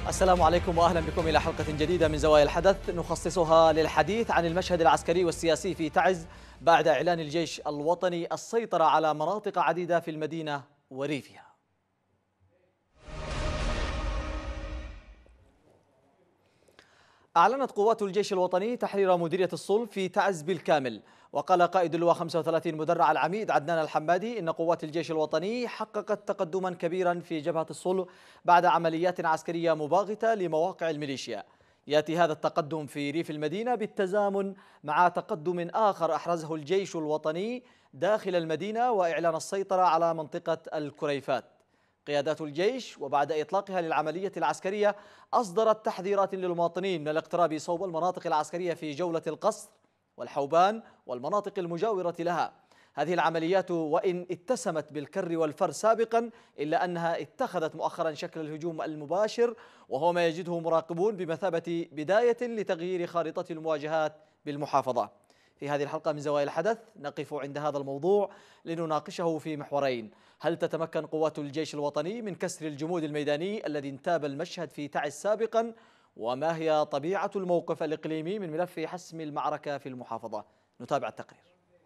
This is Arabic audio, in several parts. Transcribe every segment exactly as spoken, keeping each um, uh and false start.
السلام عليكم وأهلا بكم إلى حلقة جديدة من زوايا الحدث نخصصها للحديث عن المشهد العسكري والسياسي في تعز بعد إعلان الجيش الوطني السيطرة على مناطق عديدة في المدينة وريفها. أعلنت قوات الجيش الوطني تحرير مديرية الصلب في تعز بالكامل، وقال قائد اللواء خمسة وثلاثين مدرع العميد عدنان الحمادي إن قوات الجيش الوطني حققت تقدما كبيرا في جبهة الصلب بعد عمليات عسكرية مباغتة لمواقع الميليشيا. يأتي هذا التقدم في ريف المدينة بالتزامن مع تقدم آخر أحرزه الجيش الوطني داخل المدينة وإعلان السيطرة على منطقة الكريفات. قيادات الجيش وبعد إطلاقها للعملية العسكرية أصدرت تحذيرات للمواطنين من الاقتراب صوب المناطق العسكرية في جولة القصر والحوبان والمناطق المجاورة لها. هذه العمليات وإن اتسمت بالكر والفر سابقا إلا أنها اتخذت مؤخرا شكل الهجوم المباشر، وهو ما يجده مراقبون بمثابة بداية لتغيير خارطة المواجهات بالمحافظة. في هذه الحلقة من زوايا الحدث نقف عند هذا الموضوع لنناقشه في محورين: هل تتمكن قوات الجيش الوطني من كسر الجمود الميداني الذي انتاب المشهد في تعز سابقا؟ وما هي طبيعة الموقف الإقليمي من ملف حسم المعركة في المحافظة؟ نتابع التقرير.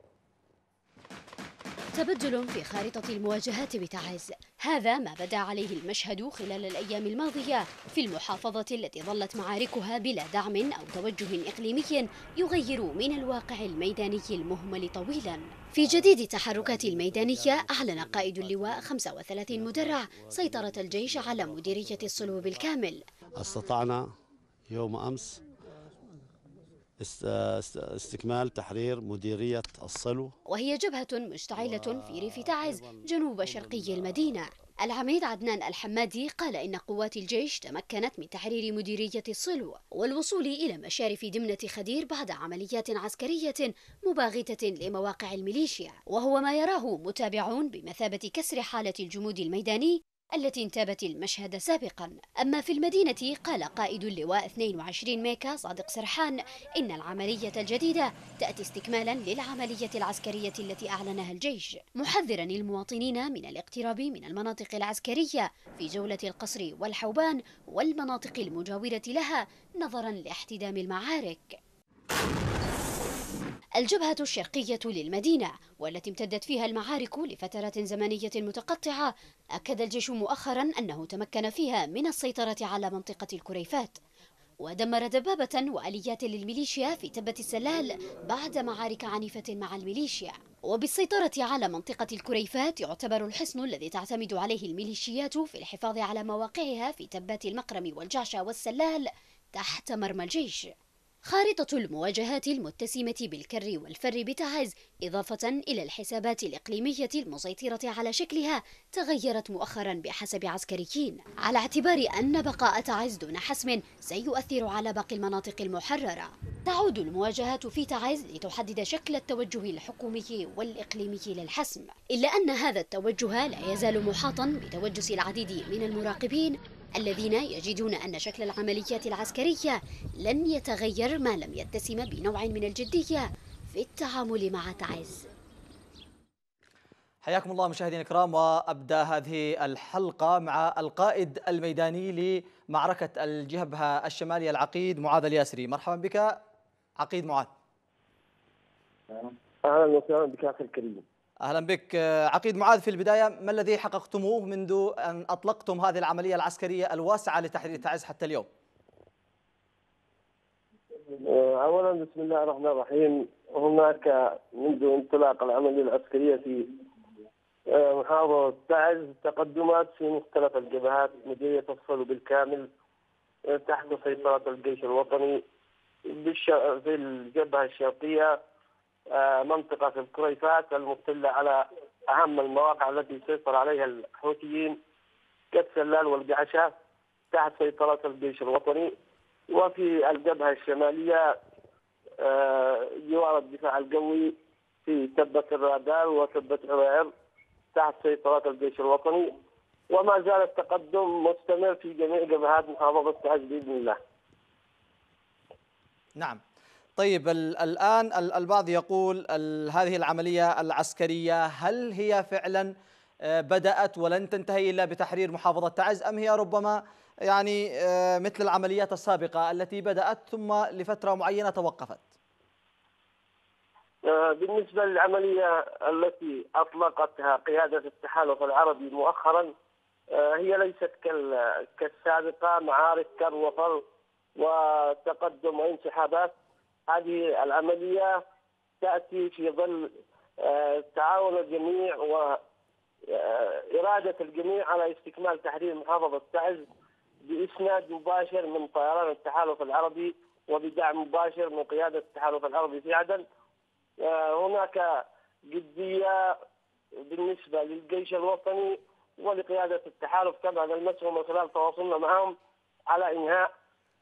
تبدل في خارطة المواجهات بتعز، هذا ما بدا عليه المشهد خلال الأيام الماضية في المحافظة التي ظلت معاركها بلا دعم أو توجه إقليمي يغير من الواقع الميداني المهمل طويلا. في جديد تحركات الميدانية أعلن قائد اللواء خمسة وثلاثين مدرع سيطرة الجيش على مديرية الصلب بالكامل. استطعنا يوم أمس استكمال تحرير مديرية الصلو، وهي جبهة مشتعلة في ريف تعز جنوب شرقي المدينة. العميد عدنان الحمادي قال إن قوات الجيش تمكنت من تحرير مديرية الصلو والوصول إلى مشارف دمنة خدير بعد عمليات عسكرية مباغتة لمواقع الميليشيا، وهو ما يراه متابعون بمثابة كسر حالة الجمود الميداني التي انتابت المشهد سابقا. أما في المدينة قال قائد اللواء اثنين وعشرين ميكا صادق سرحان إن العملية الجديدة تأتي استكمالا للعملية العسكرية التي أعلنها الجيش، محذرا المواطنين من الاقتراب من المناطق العسكرية في جولة القصر والحوبان والمناطق المجاورة لها نظرا لاحتدام المعارك. الجبهة الشرقية للمدينة والتي امتدت فيها المعارك لفترات زمنية متقطعة، أكد الجيش مؤخرا أنه تمكن فيها من السيطرة على منطقة الكريفات، ودمر دبابة وآليات للميليشيا في تبة السلال بعد معارك عنيفة مع الميليشيا. وبالسيطرة على منطقة الكريفات يعتبر الحصن الذي تعتمد عليه الميليشيات في الحفاظ على مواقعها في تبات المقرم والجعشة والسلال تحت مرمى الجيش. خارطة المواجهات المتسمة بالكر والفر بتعز إضافة إلى الحسابات الإقليمية المسيطرة على شكلها تغيرت مؤخرا بحسب عسكريين، على اعتبار أن بقاء تعز دون حسم سيؤثر على باقي المناطق المحررة. تعود المواجهات في تعز لتحدد شكل التوجه الحكومي والإقليمي للحسم، إلا أن هذا التوجه لا يزال محاطا بتوجس العديد من المراقبين الذين يجدون أن شكل العمليات العسكرية لن يتغير ما لم يتسم بنوع من الجدية في التعامل مع تعز. حياكم الله مشاهدينا الكرام، وأبدأ هذه الحلقة مع القائد الميداني لمعركة الجبهة الشمالية العقيد معاذ الياسري. مرحبا بك عقيد معاذ. أهلا وسهلا بك أخي الكريم. أهلا بك عقيد معاذ. في البداية ما الذي حققتموه منذ أن أطلقتم هذه العملية العسكرية الواسعة لتحرير تعز حتى اليوم؟ أولا بسم الله الرحمن الرحيم. هناك منذ انطلاق العملية العسكرية في محافظة تعز تقدمات في مختلف الجبهات. مديرية الصلب بالكامل تحت سيطرة الجيش الوطني. في الجبهة الشرقية منطقة الكريفات المطلة على أهم المواقع التي سيطر عليها الحوثيين كالسلال والجعشة تحت سيطرة الجيش الوطني. وفي الجبهة الشمالية جوار الدفاع القوي في تبة الرادار وتبة عوير تحت سيطرة الجيش الوطني، وما زال التقدم مستمر في جميع جبهات محافظة تعز بإذن الله. نعم. طيب الآن البعض يقول هذه العملية العسكرية هل هي فعلا بدأت ولن تنتهي إلا بتحرير محافظة تعز، أم هي ربما يعني مثل العمليات السابقة التي بدأت ثم لفترة معينة توقفت؟ بالنسبة للعملية التي أطلقتها قيادة التحالف العربي مؤخرا، هي ليست كالسابقة، معارك كر وفر وتقدم وانسحابات. هذه العملية تأتي في ظل تعاون الجميع وإرادة الجميع على استكمال تحرير محافظة تعز بإسناد مباشر من طيران التحالف العربي وبدعم مباشر من قيادة التحالف العربي في عدن. هناك جدية بالنسبة للجيش الوطني ولقيادة التحالف، كما نلمسه من خلال تواصلنا معهم على إنهاء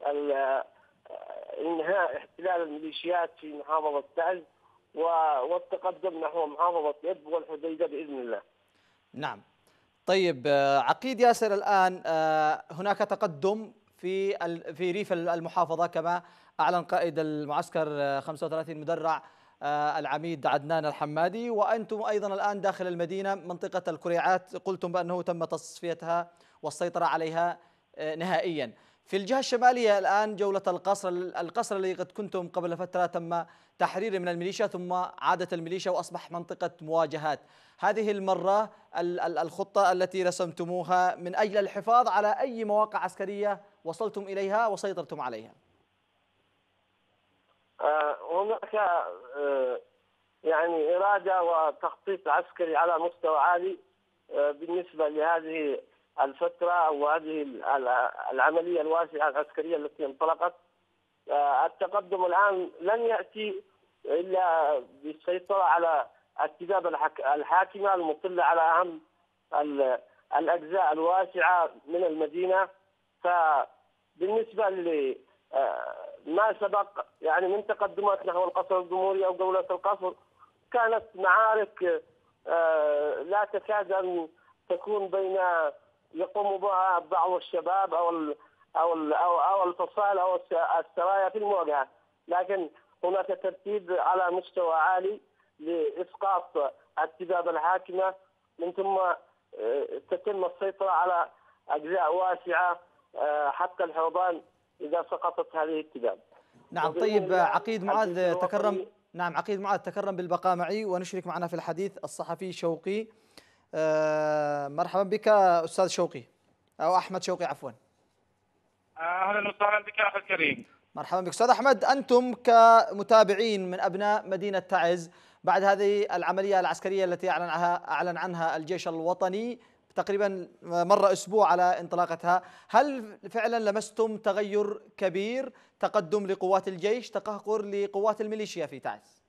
إنهاء احتلال الميليشيات في محافظة تعز والتقدم نحو محافظة إب والحديدة بإذن الله. نعم. طيب عقيد ياسر، الآن هناك تقدم في في ريف المحافظة كما أعلن قائد المعسكر خمسة وثلاثين مدرع العميد عدنان الحمادي، وأنتم أيضا الآن داخل المدينة منطقة الكريعات قلتم بأنه تم تصفيتها والسيطرة عليها نهائيا. في الجهة الشمالية الآن جولة القصر، القصر الذي قد كنتم قبل فترة تم تحريره من الميليشيا ثم عادت الميليشيا وأصبح منطقة مواجهات. هذه المرة الخطة التي رسمتموها من أجل الحفاظ على أي مواقع عسكرية وصلتم إليها وسيطرتم عليها؟ هناك يعني إرادة وتخطيط عسكري على مستوى عالي بالنسبة لهذه الفترة أو هذه العملية الواسعة العسكرية التي انطلقت. التقدم الآن لن يأتي إلا بالسيطرة على الكتابة الحاكمة المطلة على أهم الأجزاء الواسعة من المدينة. فبالنسبة لما سبق يعني من تقدمات نحو القصر الجمهوري أو دولة القصر، كانت معارك لا تكاد أن تكون بين يقوم بها بعض الشباب أو ال أو ال أو أو الفصائل أو السرايا في المواجهة، لكن هناك ترتيب على مستوى عالي لإسقاط الكتابة الحاكمة، من ثم تتم السيطرة على أجزاء واسعة حتى الحوضان إذا سقطت هذه الكتابة. نعم. طيب عقيد معاذ تكرم نعم عقيد معاذ تكرم بالبقاء معي ونشرك معنا في الحديث الصحفي شوقي. أه مرحبا بك أستاذ شوقي، أو أحمد شوقي عفوا. أهلا وسهلا بك أخي الكريم. مرحبا بك أستاذ أحمد. أنتم كمتابعين من أبناء مدينة تعز بعد هذه العملية العسكرية التي أعلن عنها أعلن عنها الجيش الوطني تقريبا مر أسبوع على انطلاقتها، هل فعلا لمستم تغير كبير، تقدم لقوات الجيش، تقهقر لقوات الميليشيا في تعز؟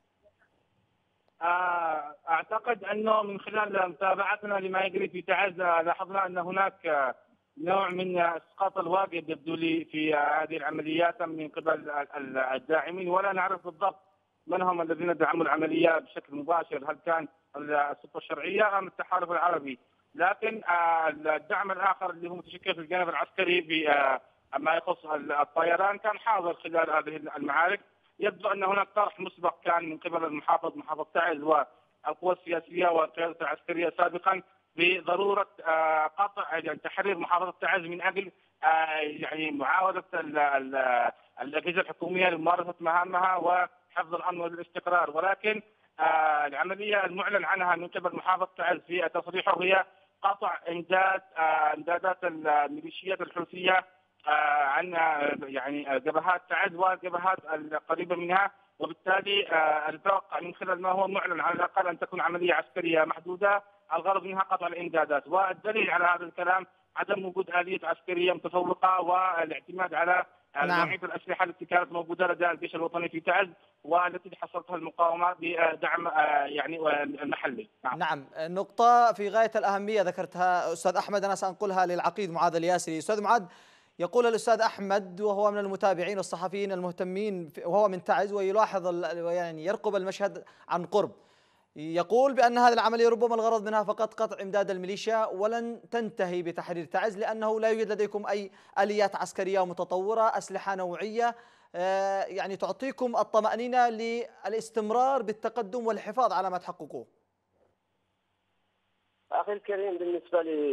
أعتقد أنه من خلال متابعتنا لما يجري في تعز لاحظنا أن هناك نوع من اسقاط الواجب يبدو لي في هذه العمليات من قبل الداعمين، ولا نعرف بالضبط من هم الذين دعموا العمليه بشكل مباشر، هل كان السلطه الشرعيه ام التحالف العربي. لكن الدعم الاخر اللي هو متشكل في الجانب العسكري بما يخص الطيران كان حاضر خلال هذه المعارك. يبدو ان هناك طرح مسبق كان من قبل المحافظ محافظ تعز والقوى السياسيه والقياده العسكريه سابقا بضروره قطع يعني تحرير محافظه تعز من اجل يعني معاوده الاجهزه الحكوميه لممارسه مهامها وحفظ الامن والاستقرار، ولكن العمليه المعلن عنها من قبل محافظه تعز في تصريحه هي قطع امداد امدادات الميليشيات الحوثيه عن يعني جبهات تعز والجبهات القريبه منها، وبالتالي نتوقع من خلال ما هو معلن على الاقل ان تكون عمليه عسكريه محدوده الغرض منها قطع الامدادات. والدليل على هذا الكلام عدم وجود آلية عسكرية متفوقة والاعتماد على نوعية الأسلحة التي كانت موجودة لدى الجيش الوطني في تعز والتي حصلتها المقاومة بدعم يعني المحلي. نعم. نعم، نقطة في غاية الأهمية ذكرتها أستاذ أحمد، أنا سأنقلها للعقيد معاذ الياسري. أستاذ معاذ، يقول الأستاذ أحمد وهو من المتابعين والصحفيين المهتمين وهو من تعز ويلاحظ يعني يرقب المشهد عن قرب، يقول بأن هذه العملية ربما الغرض منها فقط قطع إمداد الميليشيا ولن تنتهي بتحرير تعز، لأنه لا يوجد لديكم أي آليات عسكرية متطورة، أسلحة نوعية يعني تعطيكم الطمأنينة للاستمرار بالتقدم والحفاظ على ما تحققوه. أخي الكريم، بالنسبة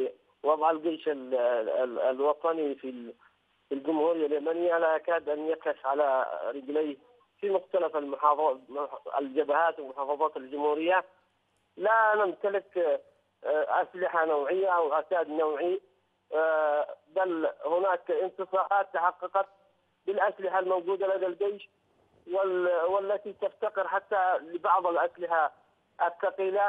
وضع الجيش ال ال الوطني في الجمهورية اليمنية لا يكاد أن يقف على رجليه في مختلف المحافظات الجبهات ومحافظات الجمهورية. لا نمتلك أسلحة نوعية أو عتاد نوعي، بل هناك انتصارات تحققت بالأسلحة الموجودة لدى الجيش والتي تفتقر حتى لبعض الأسلحة الثقيلة،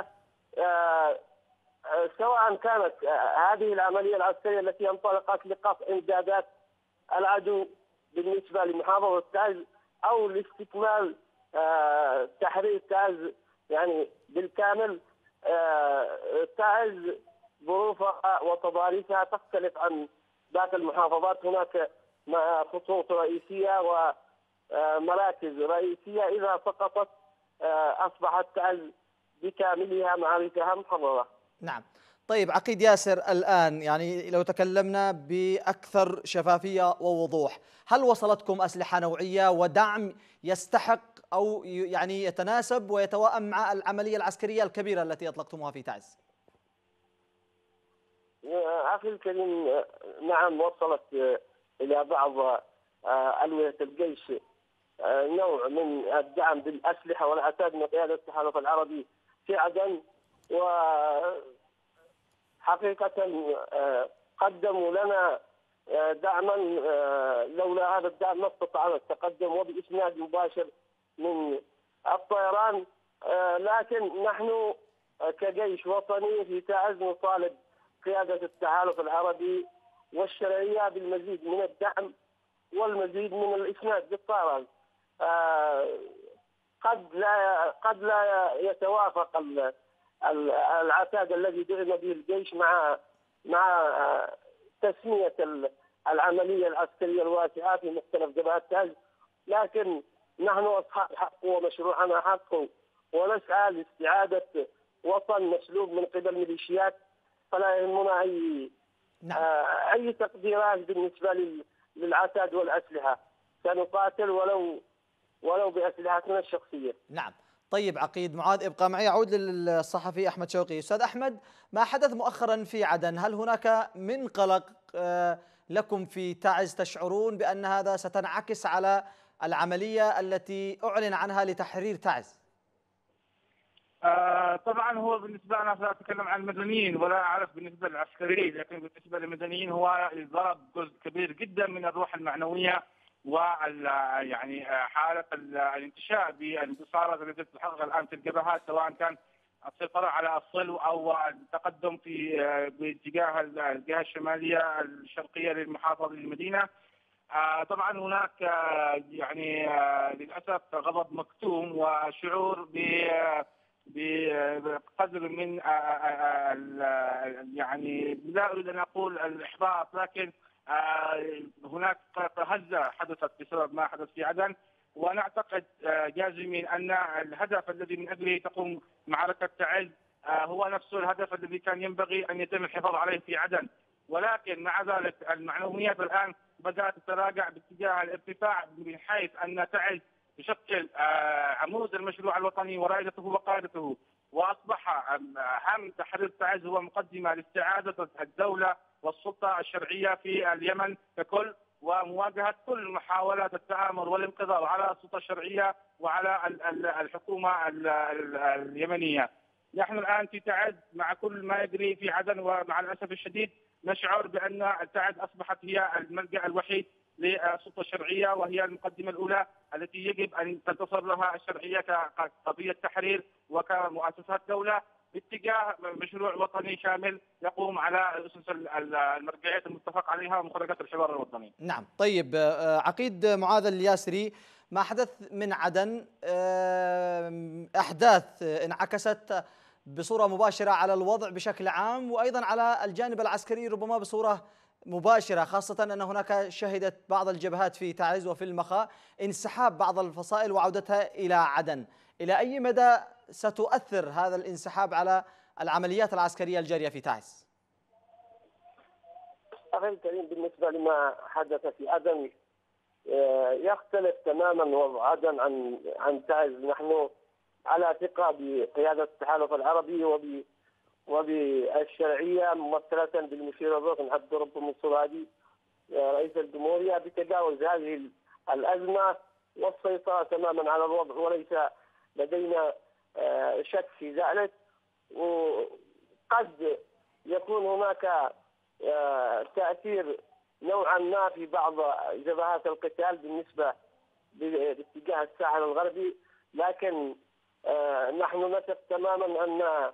سواء كانت هذه العملية العسكرية التي انطلقت لقطع إمدادات العدو بالنسبة لمحافظة تعز أو لاستكمال تحرير تعز يعني بالكامل. تعز ظروفها وتضاريسها تختلف عن باقي المحافظات، هناك خطوط رئيسية ومراكز رئيسية إذا سقطت أصبحت تعز بكاملها معاركها محررة. نعم. طيب عقيد ياسر، الآن يعني لو تكلمنا بأكثر شفافية ووضوح، هل وصلتكم أسلحة نوعية ودعم يستحق أو يعني يتناسب ويتوائم مع العملية العسكرية الكبيرة التي أطلقتموها في تعز؟ أخي الكريم، نعم وصلت إلى بعض ألوية الجيش نوع من الدعم بالأسلحة والعتاد من قيادة التحالف العربي في عدن، وحقيقة قدموا لنا دعما لولا هذا الدعم ما استطعنا التقدم وبإسناد مباشر من الطيران. لكن نحن كجيش وطني في تعز نطالب قيادة التحالف العربي والشرعية بالمزيد من الدعم والمزيد من الإسناد بالطيران. قد لا قد لا يتوافق العتاد الذي دعم به الجيش مع مع تسمية العملية العسكرية الواسعة في مختلف جبهات تعز، لكن نحن أصحاب حق ومشروعنا حق، ونسعى لاستعادة وطن مسلوب من قبل ميليشيات، فلا يهمنا أي نعم. أي تقديرات بالنسبة للعتاد والأسلحة، سنقاتل ولو ولو بأسلحتنا الشخصية. نعم. طيب عقيد معاذ ابقى معي، أعود للصحفي أحمد شوقي. أستاذ أحمد، ما حدث مؤخرا في عدن، هل هناك من قلق لكم في تعز تشعرون بأن هذا ستنعكس على العملية التي أعلن عنها لتحرير تعز؟ آه طبعا هو بالنسبة أنا سأتكلم عن المدنيين ولا أعرف بالنسبة للعسكريين، لكن بالنسبة للمدنيين هو ضرب جزء كبير جدا من الروح المعنوية وال يعني حالة الانتشاء بالانتصارات التي تتحقق الآن في الجبهات، سواء كان السيطرة على الصلو أو التقدم في باتجاه الجهة الشمالية الشرقية للمحافظة للمدينة. آه طبعا هناك آه يعني آه للأسف غضب مكتوم وشعور ب بقدر من يعني لا اريد ان اقول الاحباط، لكن هناك هزه حدثت بسبب ما حدث في عدن، ونعتقد جازمين ان الهدف الذي من اجله تقوم معركه تعز هو نفسه الهدف الذي كان ينبغي ان يتم الحفاظ عليه في عدن، ولكن مع ذلك المعنويات الان بدات تتراجع باتجاه الارتفاع، من حيث ان تعز تشكل عمود المشروع الوطني ورائدته وقائدته، واصبح هم تحرير تعز هو مقدمه لاستعاده الدوله والسلطه الشرعيه في اليمن ككل، ومواجهه كل محاولات التآمر والانقضاض على السلطه الشرعيه وعلى الحكومه اليمنيه. نحن الان في تعز مع كل ما يجري في عدن، ومع الاسف الشديد نشعر بان تعز اصبحت هي الملجأ الوحيد للسلطه الشرعيه، وهي المقدمه الاولى التي يجب ان تنتصر لها الشرعيه كقضيه تحرير وكمؤسسات دوله باتجاه مشروع وطني شامل يقوم على اسس المرجعيات المتفق عليها ومخرجات الحوار الوطني. نعم. طيب عقيد معاذ الياسري، ما حدث من عدن احداث انعكست بصوره مباشره على الوضع بشكل عام، وايضا على الجانب العسكري ربما بصوره مباشرة، خاصة أن هناك شهدت بعض الجبهات في تعز وفي المخا انسحاب بعض الفصائل وعودتها إلى عدن. إلى أي مدى ستؤثر هذا الانسحاب على العمليات العسكرية الجارية في تعز؟ أخي الكريم، بالنسبة لما حدث في عدن يختلف تماما وضع عدن عن عن تعز. نحن على ثقة بقيادة التحالف العربي وب وبالشرعية ممثلة بالمشير الركن عبد رب منصور هادي رئيس الجمهورية بتجاوز هذه الأزمة والسيطرة تماما على الوضع، وليس لدينا شك في ذلك. وقد يكون هناك تأثير نوعا ما في بعض جبهات القتال بالنسبة باتجاه الساحل الغربي، لكن نحن نثق تماما أن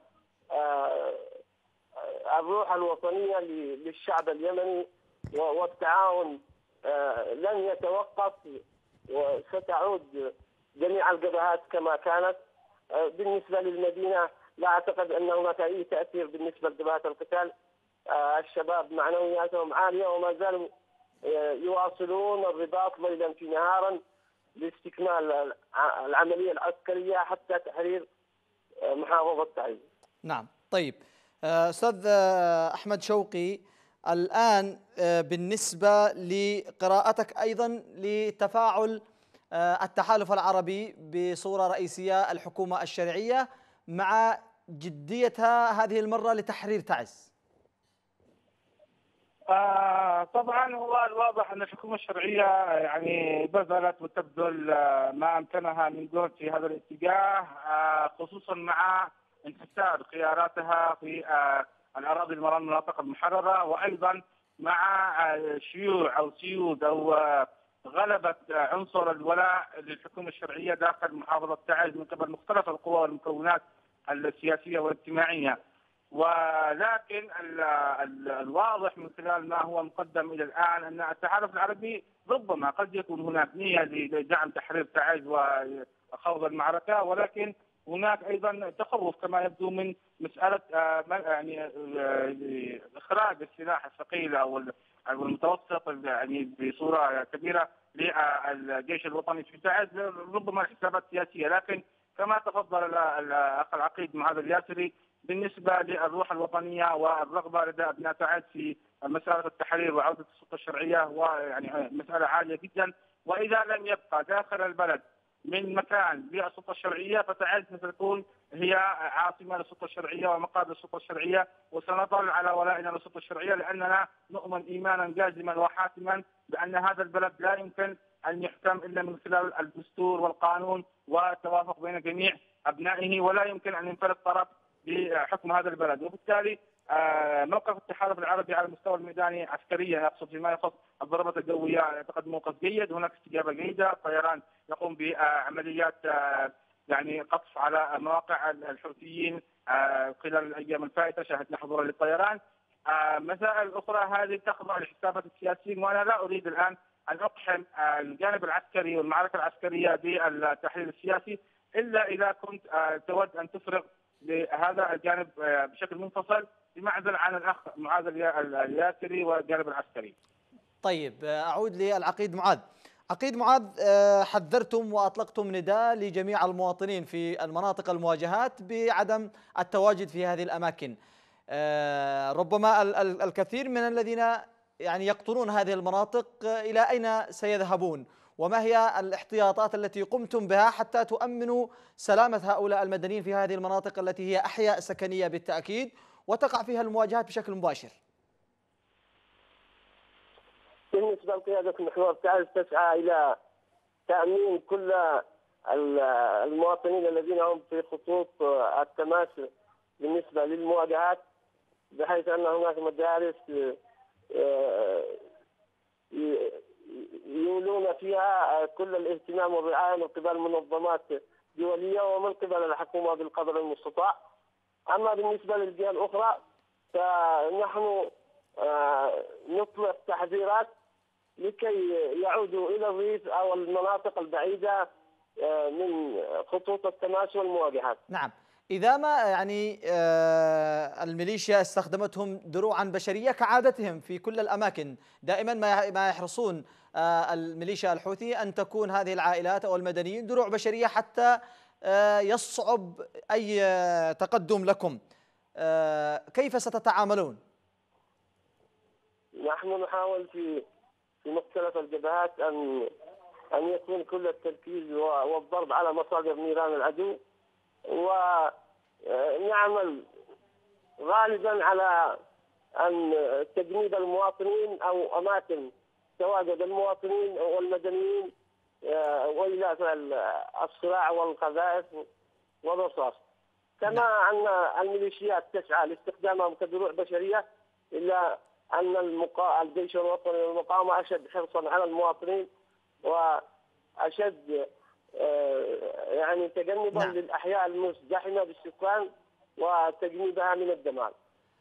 الروح الوطنية للشعب اليمني والتعاون لن يتوقف، وستعود جميع الجبهات كما كانت. بالنسبة للمدينة لا أعتقد أن هناك أي تأثير بالنسبة لجبهات القتال. الشباب معنوياتهم عالية وما زالوا يواصلون الرباط ليلا في نهارا لاستكمال العملية العسكرية حتى تحرير محافظة تعز. نعم. طيب أستاذ أحمد شوقي، الآن بالنسبة لقراءتك أيضا لتفاعل التحالف العربي بصورة رئيسية الحكومة الشرعية مع جديتها هذه المرة لتحرير تعز. آه طبعا هو الواضح ان الحكومه الشرعيه يعني بذلت وتبذل ما امكنها من جهد في هذا الاتجاه، آه خصوصا مع انحسار خياراتها في آه الاراضي المناطق المحرره، وايضا مع آه شيوع او سيود او آه غلبه عنصر الولاء للحكومه الشرعيه داخل محافظه تعز من قبل مختلف القوى والمكونات السياسيه والاجتماعيه. ولكن ال ال الواضح من خلال ما هو مقدم الى الان ان التحالف العربي ربما قد يكون هناك نيه لدعم تحرير تعز وخوض المعركه، ولكن هناك ايضا تخوف كما يبدو من مساله يعني اخراج السلاح الثقيل او المتوسط يعني بصوره كبيره للجيش الوطني في تعز، ربما حسابات سياسيه. لكن كما تفضل الاخ العقيد معاذ الياسري بالنسبه للروح الوطنيه والرغبه لدى ابناء تعز في مساله التحرير وعوده السلطه الشرعيه، ويعني مساله عاليه جدا. واذا لم يبقى داخل البلد من مكان للسلطه الشرعيه فتعز ستكون هي عاصمه للسلطه الشرعيه ومقر للسلطه الشرعيه، وسنظل على ولائنا للسلطه الشرعيه لاننا نؤمن ايمانا جازما وحاسما بان هذا البلد لا يمكن ان يحكم الا من خلال الدستور والقانون والتوافق بين جميع ابنائه، ولا يمكن ان ينفرد طرف بحكم هذا البلد. وبالتالي موقف التحالف العربي على المستوى الميداني عسكريا اقصد فيما يخص الضربات الجويه اعتقد موقف جيد، هناك استجابه جيده، الطيران يقوم بعمليات يعني قصف على مواقع الحوثيين خلال الايام الفائته، شاهدنا حضورا للطيران. مسائل اخرى هذه تخضع لحسابات السياسيين، وانا لا اريد الان ان اقحم الجانب العسكري والمعركه العسكريه بالتحليل السياسي الا اذا كنت تود ان تفرغ لهذا الجانب بشكل منفصل بمعزل عن الاخ معاذ الياسري والجانب العسكري. طيب اعود للعقيد معاذ. عقيد معاذ، حذرتم واطلقتم نداء لجميع المواطنين في المناطق المواجهات بعدم التواجد في هذه الاماكن. ربما الكثير من الذين يعني يقطنون هذه المناطق الى اين سيذهبون؟ وما هي الاحتياطات التي قمتم بها حتى تؤمنوا سلامة هؤلاء المدنيين في هذه المناطق التي هي أحياء سكنية بالتأكيد وتقع فيها المواجهات بشكل مباشر؟ بالنسبة لقيادة محور تعز تسعى إلى تأمين كل المواطنين الذين هم في خطوط التماس بالنسبة للمواجهات، بحيث أن هناك مدارس يولون فيها كل الاهتمام والرعايه من قبل منظمات دوليه ومن قبل الحكومه بالقدر المستطاع. اما بالنسبه للجهه الاخرى فنحن نطلق تحذيرات لكي يعودوا الى الريف او المناطق البعيده من خطوط التماس والمواجهات. نعم. إذا ما يعني الميليشيا استخدمتهم دروعا بشرية كعادتهم في كل الأماكن، دائما ما يحرصون الميليشيا الحوثي أن تكون هذه العائلات أو المدنيين دروع بشرية حتى يصعب أي تقدم لكم. كيف ستتعاملون؟ نحن نحاول في في مختلف الجبهات أن أن يكون كل التركيز والضرب على مصادر نيران العدو، ونعمل غالبا على أن تجنيد المواطنين أو أماكن تواجد المواطنين والمدنيين وإلى الصراع والقذائف والرصاص. كما أن الميليشيات تسعى لاستخدامهم كدروع بشرية، إلا أن المقا... الجيش الوطني والمقاومة أشد حرصا على المواطنين وأشد يعني تجنبا نعم. للأحياء المزدحمة بالسكان وتجنيبها من الدمار.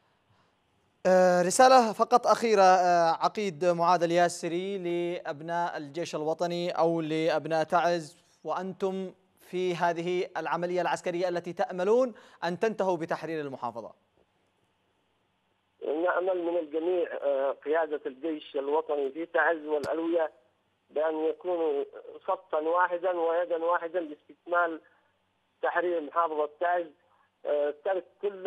رسالة فقط أخيرة عقيد معاذ الياسري لأبناء الجيش الوطني أو لأبناء تعز، وأنتم في هذه العملية العسكرية التي تأملون أن تنتهوا بتحرير المحافظة. نأمل من الجميع قيادة الجيش الوطني في تعز والألوية بأن يكونوا صفا واحدا ويدا واحدا لاستكمال تحرير محافظة تعز، ترك كل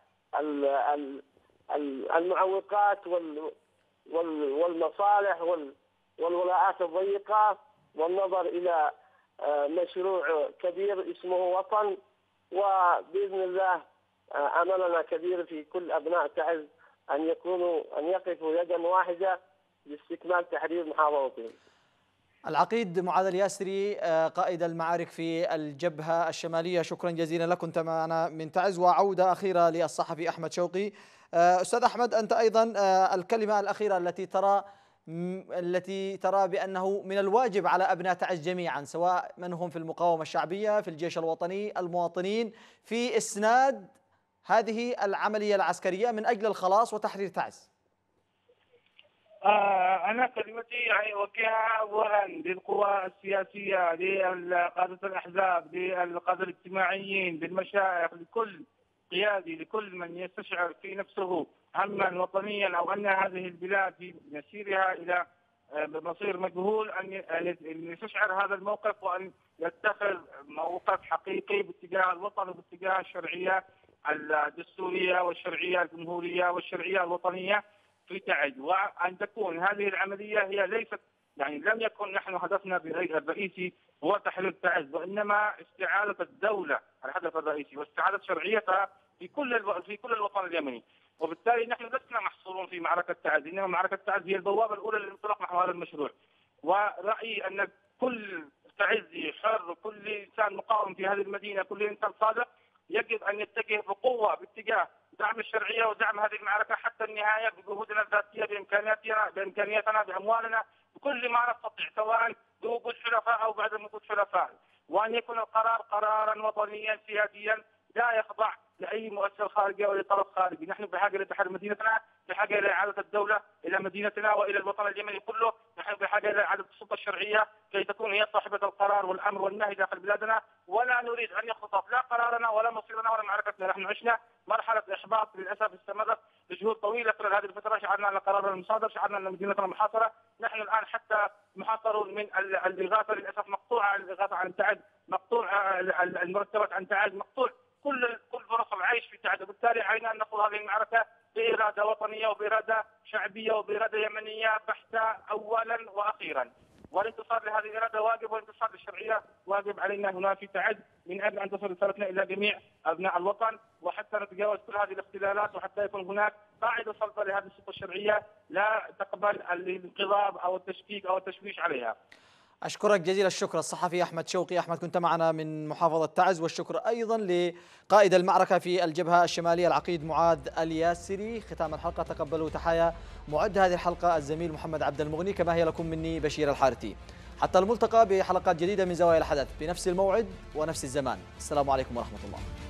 المعوقات والمصالح والولاءات الضيقة، والنظر إلى مشروع كبير اسمه وطن. وبإذن الله أملنا كبير في كل أبناء تعز أن يكونوا أن يقفوا يدا واحدة لاستكمال تحرير محافظتهم. العقيد معاذ الياسري قائد المعارك في الجبهة الشمالية، شكرا جزيلا لك، كنت معنا من تعز. وعودة أخيرة للصحفي أحمد شوقي. أستاذ أحمد، أنت أيضا الكلمة الأخيرة التي ترى التي ترى بأنه من الواجب على أبناء تعز جميعا، سواء من هم في المقاومة الشعبية، في الجيش الوطني، المواطنين، في إسناد هذه العملية العسكرية من أجل الخلاص وتحرير تعز. آه أنا كلمتي يعني أوجهها أولا للقوى السياسية، لقادة الأحزاب، للقادة الاجتماعيين، للمشايخ، لكل قيادي، لكل من يستشعر في نفسه هما وطنيا أو أن هذه البلاد في مسيرها إلى مصير مجهول أن يستشعر هذا الموقف وأن يتخذ موقف حقيقي باتجاه الوطن وباتجاه الشرعية الدستورية والشرعية الجمهورية والشرعية الوطنية في تعز، وأن تكون هذه العملية هي ليست يعني لم يكن نحن هدفنا الرئيسي هو تحرير تعز، وإنما استعادة الدولة الهدف الرئيسي واستعادة شرعيتها في كل في كل الوطن اليمني. وبالتالي نحن لسنا محصورون في معركة تعز، إنما معركة تعز هي البوابة الأولى للانطلاق نحو هذا المشروع. ورأيي أن كل تعزي حر، كل إنسان مقاوم في هذه المدينة، كل إنسان صادق يجب أن يتجه بقوة باتجاه دعم الشرعية ودعم هذه المعركة حتى النهاية بجهودنا الذاتية، بإمكانياتنا بإمكانياتنا بأموالنا، بكل ما نستطيع، سواء بوجود حلفاء أو بعدم وجود حلفاء. وأن يكون القرار قرارا وطنيا سياديا لا يخضع لأي مؤثر خارجي أو لطرف خارجي. نحن بحاجة لتحرير مدينتنا، بحاجة إلى إعادة الدولة إلى مدينتنا وإلى الوطن اليمني كله. نحن بحاجة إلى إعادة السلطة الشرعية كي تكون هي صاحبة القرار والأمر والنهي داخل بلادنا، ولا نريد أن يخطط لا قرارنا ولا مصيرنا ولا معركتنا. نحن عشنا مرحلة إحباط للأسف استمرت لشهور طويلة خلال هذه الفترة، شعرنا أن قرارنا المصادر، شعرنا أن مدينتنا محاصرة. نحن الآن حتى محاصرون من الإغاثة للأسف، مقطوعة الإغاثة عن تعز، مقطوع المرتبات عن تعز، مقطوع كل كل فرص العيش في تعز. وبالتالي علينا أن نخوض هذه المعركة بإرادة وطنية وبإرادة شعبية وبإرادة يمنية بحتة أولا وأخيرا. والانتصار لهذه الإرادة واجب، والانتصار للشرعية واجب علينا هنا في تعز من أجل أن تصل رسالتنا إلى جميع أبناء الوطن، وحتى نتجاوز كل هذه الاختلالات، وحتى يكون هناك قاعدة صلبة لهذه السلطة الشرعية لا تقبل الانقضاض أو التشكيك أو التشويش عليها. أشكرك جزيل الشكر الصحفي أحمد شوقي. أحمد، كنت معنا من محافظة تعز. والشكر أيضا لقائد المعركة في الجبهة الشمالية العقيد معاذ الياسري. ختام الحلقة تقبلوا تحايا معد هذه الحلقة الزميل محمد عبد المغني، كما هي لكم مني بشير الحارثي. حتى الملتقى بحلقات جديدة من زوايا الحدث بنفس الموعد ونفس الزمان. السلام عليكم ورحمة الله.